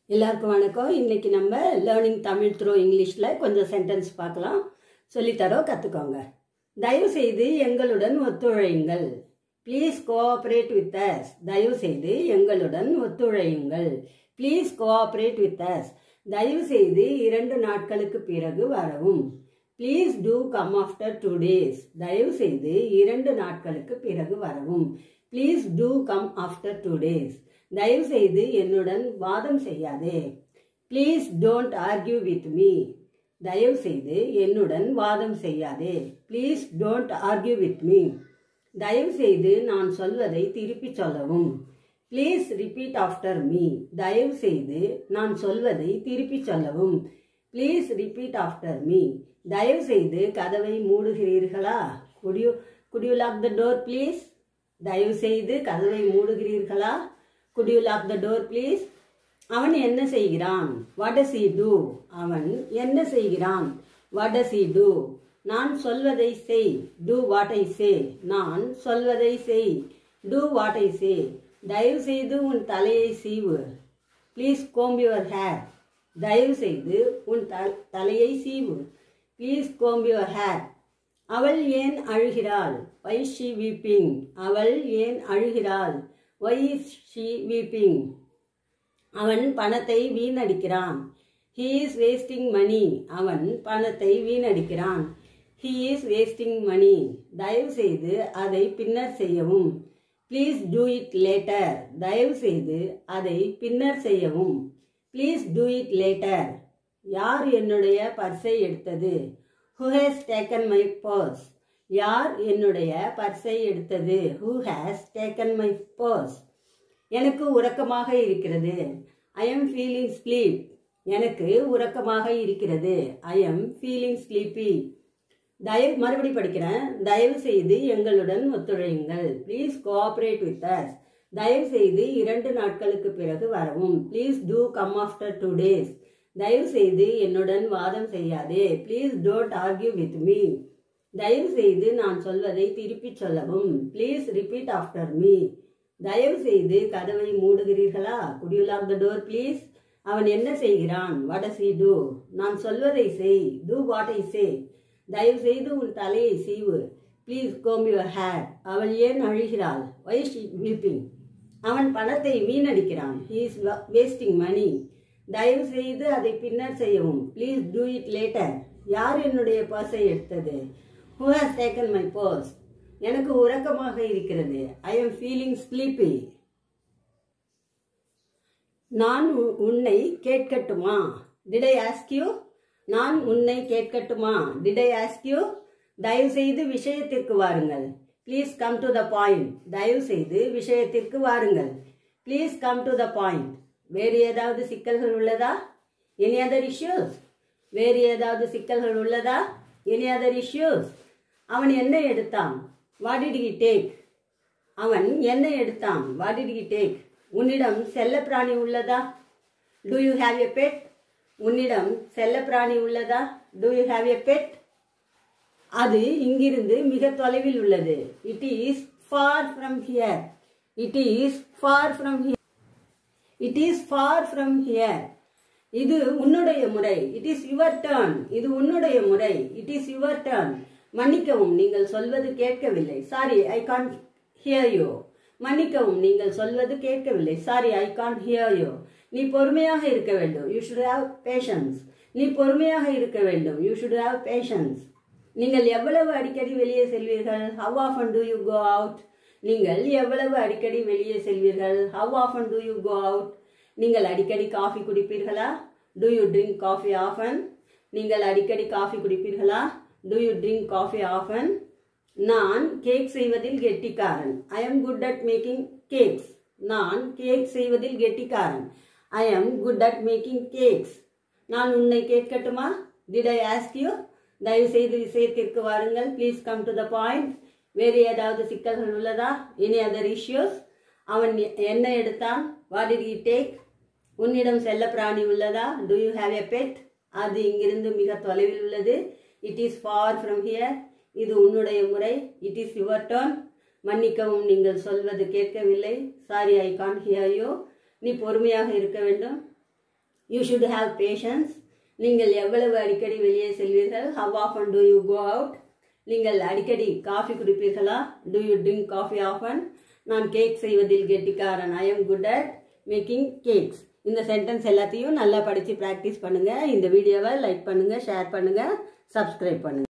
எல்லாருக்கும் வணக்கம். இன்னைக்கு நம்ம லேர்னிங் தமிழ் த்ரூ இங்கிலீஷ்ல கொஞ்சம் சென்டென்ஸ் பார்க்கலாம். சொல்லித்தரோம், கத்துக்கோங்க. தயவு செய்து எங்களுடன் ஒத்துழையுங்கள். Please cooperate with us. தயவு செய்து எங்களுடன் ஒத்துழையுங்கள். Please cooperate with us. தயவு செய்து 2 நாட்களுக்கு பிறகு வரவும். Please to come after 2 days. தயவு செய்து 2 நாட்களுக்கு பிறகு வரவும். Please to come after 2 days. தயவு செய்து என்னுடன் வாதம் செய்யாதே. Please don't argue with me. தயவு செய்து என்னுடன் வாதம் செய்யாதே. Please don't argue with me. தயவு செய்து நான் சொல்வதை திருப்பி சொல்லவும். Please repeat after me. தயவு செய்து நான் சொல்வதை திருப்பி சொல்லவும். Please repeat after me. தயவு செய்து கதவை மூடுகிறீர்களா? Could you lock the door please? தயவு செய்து கதவை மூடுகிறீர்களா? Could you lock the door please? அவன் என்ன செய்கிறான்? What does he do? அவன் என்ன செய்கிறான்? What does he do? நான் சொல்வதை செய். Do what I say. நான் சொல்வதை செய். Do what I say. தயவு செய்து உன் தலையை சீவு. Please comb your hair. தயவு செய்து உன் தலையை சீவு. Please comb your hair. அவள் ஏன் அழுகிறாள்? Why is she weeping? அவள் ஏன் அழுகிறாள்? Why is she weeping? அவன் பணத்தை வீணடிக்கிறான். He is wasting money. அவன் பணத்தை வீணடிக்கிறான். He is wasting money. தயவு செய்து அதை பின்னர் செய்யவும். Please do it later. தயவு செய்து அதை பின்னர் செய்யவும். Please do it later. யார் என்னுடைய பர்ஸை எடுத்தது? Who has taken my purse? யார் என்னுடைய பர்ஸை எடுத்தது? Who has taken my purse? எனக்கு உறக்கமாக இருக்கிறது. I am feeling sleep. எனக்கு உறக்கமாக இருக்கிறது. I am feeling sleepy. மறுபடி படிக்கிறேன். தயவு செய்து எங்களுடன் ஒத்துழையுங்கள். Please cooperate with us. தயவு செய்து 2 நாட்களுக்கு பிறகு வரவும். Please do come after 2 days. தயவு செய்து என்னுடன் வாதம் செய்யாதே. Please don't argue with me. தயவு செய்து நான் சொல்வதை திருப்பி சொல்லவும். Please repeat after me. தயவு செய்து கதவை மூடுகிறீர்களா? Could you lock the door please? அவன் என்ன செய்கிறான்? What does he do? நான் சொல்வதை செய். Do what I say. தயவு செய்து உன் தலையை சீவு. Please comb your hair. அவள் ஏன் அழுகிறாள்? Why is she weeping? அவன் பணத்தை வீணடிக்கிறான். He is wasting money. தயவு செய்து அதை பின்னர் செய்யவும். Please do it later. யார் என்னுடைய பர்ஸை எடுத்தது? Who has taken my purse? எனக்கு உறக்கமாக இருக்கிறது. I am feeling sleepy. நான் உன்னை கேட்கட்டுமா? Did I ask you? நான் உன்னை கேட்கட்டுமா? Did I ask you? தயவு செய்து விஷயத்திற்கு வாருங்கள். Please come to the point. தயவு செய்து விஷயத்திற்கு வாருங்கள். Please come to the point. வேறு ஏதாவது சிக்கல்கள் உள்ளதா? Any other issues? வேறு ஏதாவது சிக்கல்கள் உள்ளதா? Any other issues? அவன் என்ன எடுத்தான்? What did he take? அவன் என்ன எடுத்தான்? What did he take? உன்னிடம் செல்லப்பிராணி உள்ளதா? Do you have a pet? உன்னிடம் செல்லப்பிராணி உள்ளதா? Do you have a pet? அது இங்கிருந்து மிக தொலைவில் உள்ளது. It is far from here. It is far from here. It is far from here. இது உன்னுடைய முறை. It is your turn. இது உன்னுடைய முறை. It is your turn. மன்னிக்கவும், நீங்கள் சொல்வது கேட்கவில்லை. Sorry, I can't hear you. மன்னிக்கவும், நீங்கள் சொல்வது கேட்கவில்லை. Sorry, I can't hear you. நீ பொறுமையாக இருக்க வேண்டும். You should have patience. நீ பொறுமையாக இருக்க வேண்டும். You should have patience. நீங்கள் எவ்வளவு அடிக்கடி வெளியே செல்வீர்கள்? How often do you go out? நீங்கள் எவ்வளவு அடிக்கடி வெளியே செல்வீர்கள்? How often do you go out? நீங்கள் அடிக்கடி காஃபி குடிப்பீர்களா? Do you drink coffee often? நீங்கள் அடிக்கடி காஃபி குடிப்பீர்களா? Do you drink coffee often? நான் கேக் செய்வதில் கெட்டிக்காரன். I am good at making cakes. நான் கேக் செய்வதில் கெட்டிக்காரன். I am good at making cakes. நான் உன்னை கேட்கட்டுமா? Did I ask you? தயவு செய்து விஷயத்திற்கு வாருங்கள். Please come to the point. வேறு ஏதாவது சிக்கல்கள் உள்ளதா? Any other issues? அவன் என்ன எடுத்தான்? What did he take? உன்னிடம் செல்ல பிராணி உள்ளதா? Do you have a pet? அது இங்கிருந்து மிக தொலைவில் உள்ளது. It is far from here. இது உன்னுடைய முறை. It is your turn. மன்னிக்கவும், நீங்கள் சொல்வது கேட்கவில்லை. Sorry, I can't hear you. நீ பொறுமையாக இருக்க வேண்டும். You should have patience. நீங்கள் எவ்வளவு அடிக்கடி வெளியே செல்வீர்கள்? How often do you go out? நீங்கள் அடிக்கடி காஃபி குடிப்பீர்களா? Do you drink coffee often? நான் கேக் செய்வதில் கெட்டிக்காரன். I am good at making cakes. இந்த சென்டென்ஸ் எல்லாத்தையும் நல்லா படித்து ப்ராக்டிஸ் பண்ணுங்கள். இந்த வீடியோவை லைக் பண்ணுங்கள், ஷேர் பண்ணுங்கள், சப்ஸ்கிரைப் பண்ணுங்கள்.